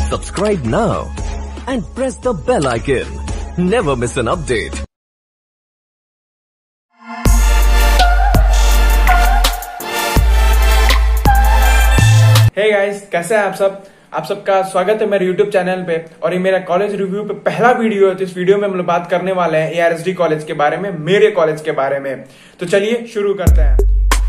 Subscribe now and press the bell icon. Never miss an update. Hey guys, कैसे हैं आप सब? आप सबका स्वागत है मेरे YouTube चैनल पे। और ये मेरा कॉलेज रिव्यू पे पहला वीडियो है। तो इस वीडियो में हम लोग बात करने वाले हैं ARSD कॉलेज के बारे में, मेरे कॉलेज के बारे में। तो चलिए शुरू करते हैं।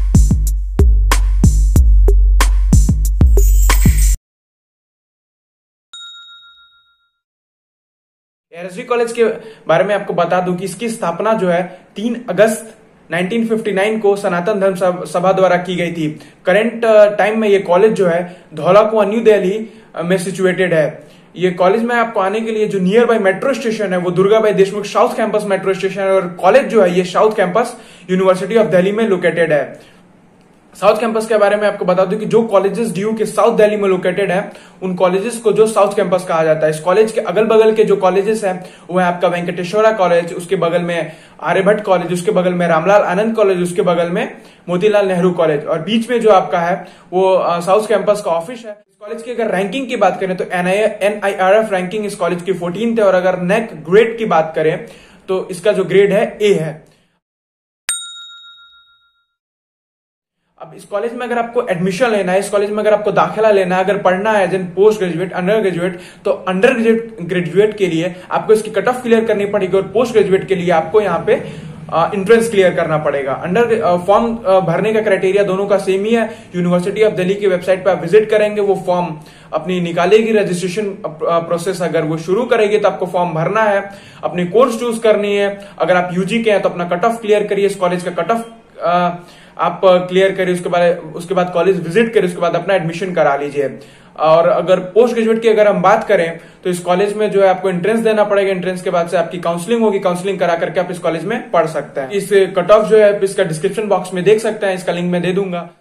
ARSD कॉलेज के बारे में आपको बता दूं कि इसकी स्थापना जो है 3 अगस्त 1959 को सनातन धर्म सभा द्वारा की गई थी। करंट टाइम में ये कॉलेज जो है धौलाकुआं न्यू दिल्ली में सिचुएटेड है। ये कॉलेज में आपको आने के लिए जो नियर बाय मेट्रो स्टेशन है वो Durgabai Deshmukh South Campus metro station है। और कॉलेज जो है ये South Campus University of Delhi में लोकेटेड है। साउथ कैंपस के बारे में आपको बता दूं कि जो कॉलेजेस DU के साउथ दिल्ली में लोकेटेड है उन कॉलेजेस को जो साउथ कैंपस कहा जाता है। इस कॉलेज के अगल बगल के जो कॉलेजेस हैं वो है आपका वेंकटेश्वरा कॉलेज, उसके बगल में आर्यभट्ट कॉलेज, उसके बगल में रामलाल आनंद कॉलेज, उसके बगल में मोतीलाल नेहरू कॉलेज, और बीच में जो आपका है वो साउथ कैंपस का ऑफिस है। इस कॉलेज की अगर रैंकिंग की बात करें तो NIRF रैंकिंग इस कॉलेज की 14th है। और अगर नेक ग्रेड की बात करें तो इसका जो ग्रेड है A है। अब इस कॉलेज में अगर आपको एडमिशन लेना है, इस कॉलेज में अगर आपको दाखिला लेना है, अगर पढ़ना है as an post graduate, under graduate, तो अंडर ग्रेजुएट के लिए आपको इसकी कट ऑफ क्लियर करनी पड़ेगी और पोस्ट ग्रेजुएट के लिए आपको यहाँ पे एंट्रेंस क्लियर करना पड़ेगा। फॉर्म भरने का क्राइटेरिया दोनों का सेम ही है। यूनिवर्सिटी ऑफ दिल्ली की वेबसाइट पे आप विजिट करेंगे, वो फॉर्म अपनी निकालेगी। रजिस्ट्रेशन प्रोसेस अगर वो शुरू करेगी तो आपको फॉर्म भरना है, अपनी कोर्स चूज करनी है। अगर आप UG के हैं तो अपना कट ऑफ क्लियर करिए, इस कॉलेज का कट ऑफ आप क्लियर करिए, उसके बाद कॉलेज विजिट करिए, उसके बाद अपना एडमिशन करा लीजिए। और अगर पोस्ट ग्रेजुएट की अगर हम बात करें तो इस कॉलेज में जो है आपको एंट्रेंस देना पड़ेगा। एंट्रेंस के बाद से आपकी काउंसलिंग होगी, काउंसलिंग करा करके आप इस कॉलेज में पढ़ सकते हैं। इस कट ऑफ जो है इसका डिस्क्रिप्शन बॉक्स में देख सकते हैं, इसका लिंक मैं दे दूंगा।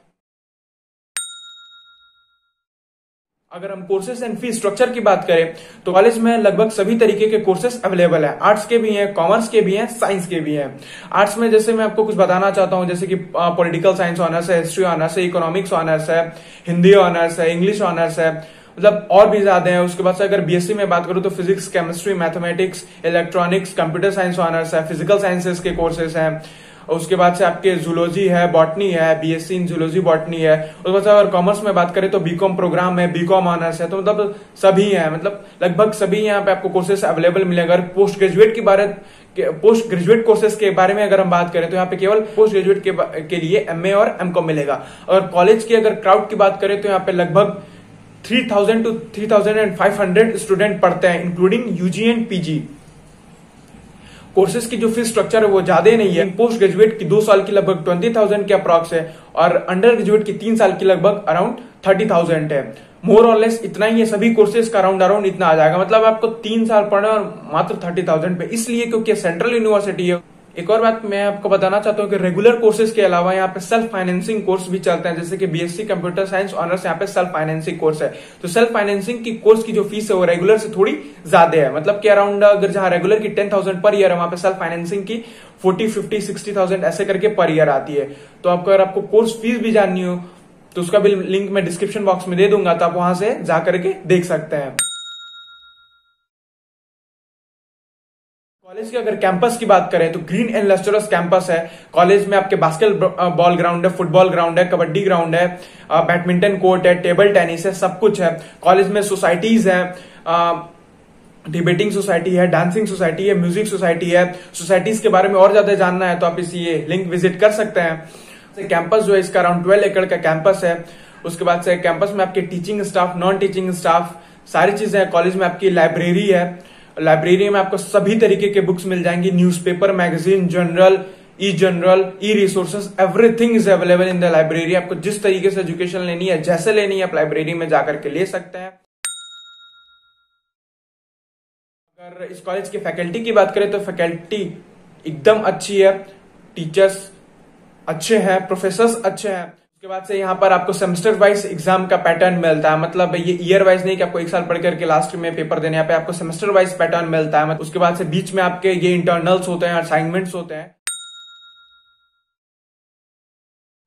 अगर हम कोर्सेज एंड फी स्ट्रक्चर की बात करें तो कॉलेज में लगभग सभी तरीके के कोर्सेज अवेलेबल है। आर्ट्स के भी हैं, कॉमर्स के भी हैं, साइंस के भी हैं। आर्ट्स में जैसे मैं आपको कुछ बताना चाहता हूं, जैसे कि पॉलिटिकल साइंस ऑनर्स है, हिस्ट्री ऑनर्स है, इकोनॉमिक्स ऑनर्स है, हिंदी ऑनर्स है, इंग्लिश ऑनर्स है, मतलब और भी ज्यादा है। उसके बाद से अगर BSc में बात करूं तो physics, chemistry, mathematics, electronics, computer science honours है, फिजिकल साइंसेस के कोर्सेज हैं। उसके बाद से आपके जूलॉजी है, बॉटनी है, BSc इन जूलॉजी बॉटनी है। उसके बाद से अगर कॉमर्स में बात करें तो BCom प्रोग्राम है, BCom ऑनर्स है। तो मतलब सभी हैं, मतलब लगभग सभी यहाँ पे आपको कोर्सेज अवेलेबल मिलेगा। अगर पोस्ट ग्रेजुएट कोर्सेज के बारे में अगर हम बात करें तो यहाँ पे केवल पोस्ट ग्रेजुएट के लिए MA और MCom मिलेगा। और कॉलेज की अगर क्राउड की बात करें तो यहाँ पे लगभग 3000 to 3500 स्टूडेंट पढ़ते हैं, including UG and PG। Courses की जो फीस स्ट्रक्चर है वो ज्यादा नहीं है। पोस्ट ग्रेजुएट की 2 साल की लगभग 20,000 के अप्रॉक्स है और अंडर ग्रेजुएट की 3 साल की लगभग अराउंड 30,000 है। मोर और लेस इतना ही है। सभी कोर्सेज का अराउंड इतना आ जाएगा। मतलब आपको 3 साल पढ़ना और मात्र 30,000 पे, इसलिए क्योंकि सेंट्रल यूनिवर्सिटी है। एक और बात मैं आपको बताना चाहता हूँ कि रेगुलर कोर्सेज के अलावा यहाँ पे सेल्फ फाइनेंसिंग कोर्स भी चलते हैं। जैसे कि BSc कंप्यूटर साइंस ऑनर्स यहाँ पे सेल्फ फाइनेंसिंग कोर्स है। तो सेल्फ फाइनेंसिंग की कोर्स की जो फीस है वो रेगुलर से थोड़ी ज्यादा है। मतलब कि अराउंड अगर जहां रेगुलर की 10,000 पर ईयर है, वहां पे सेल्फ फाइनेंसिंग की 40, 50, 60,000 ऐसे करके पर ईयर आती है। तो आपको अगर आपको कोर्स फीस भी जाननी हो तो उसका भी लिंक मैं डिस्क्रिप्शन बॉक्स में दे दूंगा, तो आप वहां से जाकर के देख सकते हैं। कॉलेज के अगर कैंपस की बात करें तो ग्रीन एंड लस्टरस कैंपस है। कॉलेज में आपके बास्केटबॉल ग्राउंड है, फुटबॉल ग्राउंड है, कबड्डी ग्राउंड है, बैडमिंटन कोर्ट है, टेबल टेनिस है, सब कुछ है। कॉलेज में सोसाइटीज है, डिबेटिंग सोसाइटी है, डांसिंग सोसाइटी है, म्यूजिक सोसाइटी है। सोसाइटीज के बारे में और ज्यादा जानना है तो आप इस ये लिंक विजिट कर सकते हैं। कैंपस जो है इसका अराउंड 12 एकड़ का कैंपस है। उसके बाद से कैंपस में आपके teaching staff, non teaching staff, सारी चीजें हैं। कॉलेज में आपकी लाइब्रेरी है। लाइब्रेरी में आपको सभी तरीके के बुक्स मिल जाएंगी, newspaper, magazine, journal, e resources, everything is available in the library. आपको जिस तरीके से एजुकेशन लेनी है, जैसे लेनी है, आप लाइब्रेरी में जाकर के ले सकते हैं। अगर इस कॉलेज की फैकल्टी की बात करें तो फैकल्टी एकदम अच्छी है, टीचर्स अच्छे हैं, प्रोफेसर्स अच्छे हैं। उसके बाद से यहाँ पर आपको सेमेस्टर वाइज एग्जाम का पैटर्न मिलता है। मतलब ये ईयर वाइज नहीं कि आपको 1 साल पढ़ करके लास्ट में पेपर देने, यहाँ पे आपको सेमेस्टर वाइज पैटर्न मिलता है। उसके बाद से बीच में आपके ये इंटरनल्स होते हैं, असाइनमेंट्स होते हैं।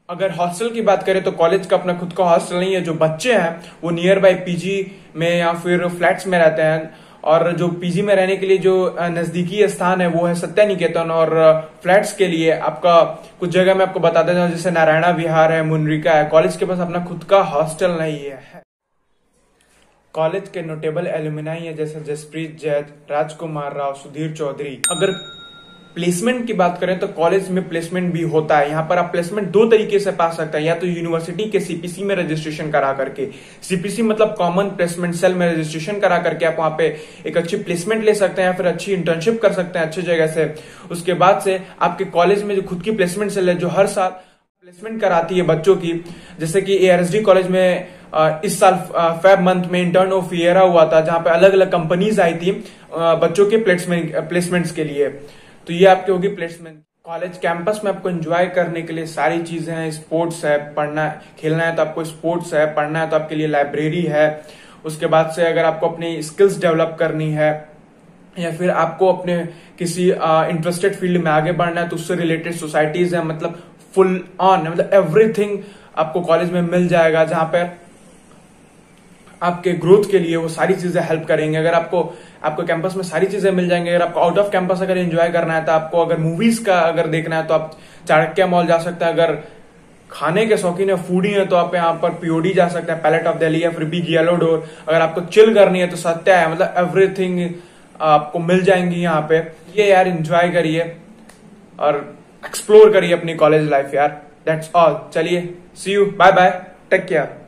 अगर हॉस्टल की बात करें तो कॉलेज का अपना खुद का हॉस्टल नहीं है। जो बच्चे हैं वो नियर बाय पीजी में या फिर फ्लैट्स में रहते हैं, और जो पीजी में रहने के लिए जो नजदीकी स्थान है वो है सत्या निकेतन, और फ्लैट्स के लिए आपका कुछ जगह मैं आपको बता देता हूँ, जैसे नारायणा विहार है, मुनरिका है। कॉलेज के पास अपना खुद का हॉस्टल नहीं है। कॉलेज के नोटेबल एलुमिनाई है जैसे जसप्रीत जैद, राजकुमार राव, सुधीर चौधरी। अगर प्लेसमेंट की बात करें तो कॉलेज में प्लेसमेंट भी होता है। यहाँ पर आप प्लेसमेंट दो तरीके से पा सकते हैं, या तो यूनिवर्सिटी के सीपीसी में रजिस्ट्रेशन करा करके, सीपीसी मतलब कॉमन प्लेसमेंट सेल में रजिस्ट्रेशन करा करके आप वहां पे एक अच्छी प्लेसमेंट ले सकते हैं, या फिर अच्छी इंटर्नशिप कर सकते हैं अच्छी जगह से। उसके बाद से आपके कॉलेज में जो खुद की प्लेसमेंट सेल है जो हर साल प्लेसमेंट कराती है बच्चों की, जैसे कि एआरएसडी कॉलेज में इस साल फेब मंथ में इंटर्न ऑफ ईयर हुआ था, जहां पे अलग अलग कंपनीज आई थी बच्चों के प्लेसमेंट्स के लिए। तो ये आपकी होगी प्लेसमेंट। कॉलेज कैंपस में आपको एंजॉय करने के लिए सारी चीजें हैं। स्पोर्ट्स है, पढ़ना खेलना है तो आपको स्पोर्ट्स है, पढ़ना है तो आपके लिए लाइब्रेरी है। उसके बाद से अगर आपको अपनी स्किल्स डेवलप करनी है या फिर आपको अपने किसी इंटरेस्टेड फील्ड में आगे बढ़ना है तो उससे रिलेटेड सोसाइटीज है, मतलब फुल ऑन, मतलब एवरीथिंग आपको कॉलेज में मिल जाएगा, जहां पर आपके ग्रोथ के लिए वो सारी चीजें हेल्प करेंगे। अगर आपको कैंपस में सारी चीजें मिल जाएंगे। अगर आपको आउट ऑफ कैंपस अगर एंजॉय करना है तो आपको अगर मूवीज का अगर देखना है तो आप चाणक्य मॉल जा सकते हैं। अगर खाने के शौकीन है, फूडी है, तो आप यहाँ पर पीओडी जा सकते हैं, पैलेट ऑफ दिल्ली या फिर बिग येलो डोर। अगर आपको चिल करनी है तो सत्या है, मतलब एवरीथिंग आपको मिल जाएंगी यहाँ पे। ये यार एंजॉय करिए और एक्सप्लोर करिए अपनी कॉलेज लाइफ यार। That's all. चलिए, see you, bye bye, take care.